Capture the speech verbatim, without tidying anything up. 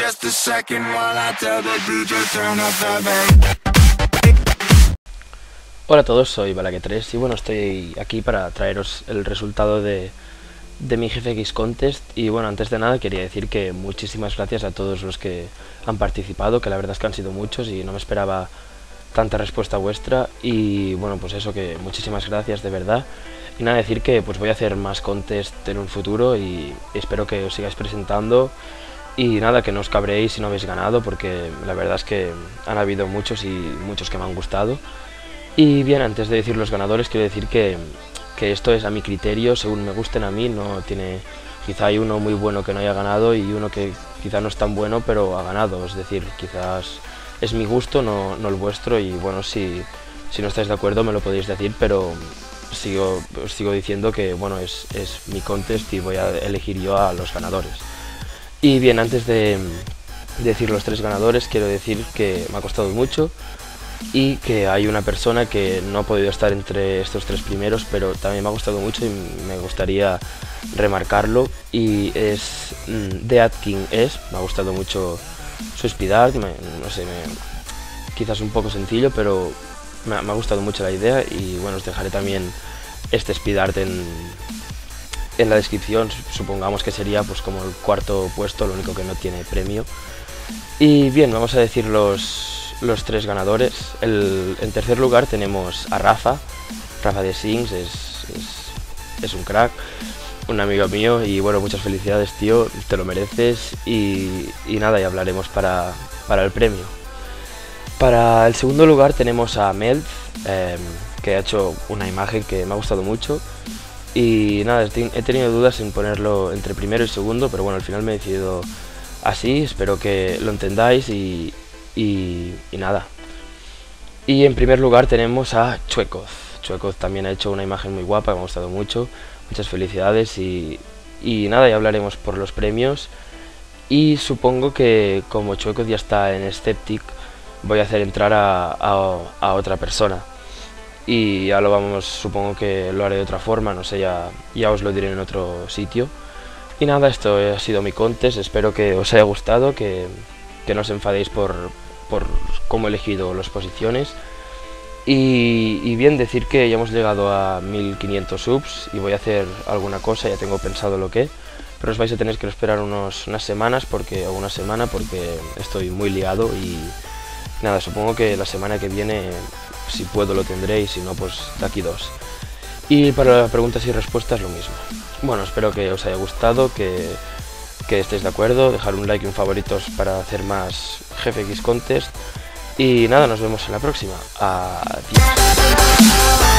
just a second while I tell the D J turn up the bass. Hola a todos, soy Balaque tres y bueno, estoy aquí para traeros el resultado de, de mi G F X Contest. Y bueno, antes de nada quería decir que muchísimas gracias a todos los que han participado, que la verdad es que han sido muchos y no me esperaba tanta respuesta vuestra. Y bueno, pues eso, que muchísimas gracias de verdad. Y nada, decir que pues voy a hacer más contest en un futuro y espero que os sigáis presentando. Y nada, que no os cabréis si no habéis ganado, porque la verdad es que han habido muchos y muchos que me han gustado. Y bien, antes de decir los ganadores, quiero decir que, que esto es a mi criterio, según me gusten a mí. No tiene, quizá hay uno muy bueno que no haya ganado y uno que quizá no es tan bueno pero ha ganado. Es decir, quizás es mi gusto, no, no el vuestro. Y bueno, si, si no estáis de acuerdo me lo podéis decir, pero sigo, os sigo diciendo que bueno, es, es mi contest y voy a elegir yo a los ganadores. Y bien, antes de decir los tres ganadores, quiero decir que me ha costado mucho y que hay una persona que no ha podido estar entre estos tres primeros, pero también me ha gustado mucho y me gustaría remarcarlo, y es mm, Deadking es, me ha gustado mucho su speed art, me, no sé, me, quizás un poco sencillo, pero me, me ha gustado mucho la idea. Y bueno, os dejaré también este speed art en, en la descripción. Supongamos que sería pues como el cuarto puesto, lo único que no tiene premio. Y bien, vamos a decir los los tres ganadores. El, en tercer lugar tenemos a Rafa, Rafa de Sings, es, es, es un crack, un amigo mío, y bueno, muchas felicidades, tío, te lo mereces. Y, y nada, ya hablaremos para, para el premio. Para el segundo lugar tenemos a Meld, eh, que ha hecho una imagen que me ha gustado mucho. Y nada, he tenido dudas en ponerlo entre primero y segundo, pero bueno, al final me he decidido así, espero que lo entendáis. Y Y, y nada. Y en primer lugar tenemos a Chuecoz. Chuecoz también ha hecho una imagen muy guapa, me ha gustado mucho. Muchas felicidades y, y nada, ya hablaremos por los premios. Y supongo que como Chuecoz ya está en Skeptic, voy a hacer entrar a, a, a otra persona. Y ya lo vamos, supongo que lo haré de otra forma, no sé, ya, ya os lo diré en otro sitio. Y nada, esto ha sido mi contest, espero que os haya gustado, que... que no os enfadéis por, por cómo he elegido las posiciones. Y, y bien, decir que ya hemos llegado a mil quinientos subs y voy a hacer alguna cosa, ya tengo pensado lo que, pero os vais a tener que esperar unos, unas semanas, porque o una semana, porque estoy muy liado. Y nada, supongo que la semana que viene, si puedo, lo tendré, y si no, pues de aquí dos. Y para preguntas y respuestas lo mismo. Bueno, espero que os haya gustado, que que estéis de acuerdo, dejar un like y un favoritos para hacer más G F X Contest. Y nada, nos vemos en la próxima. Adiós.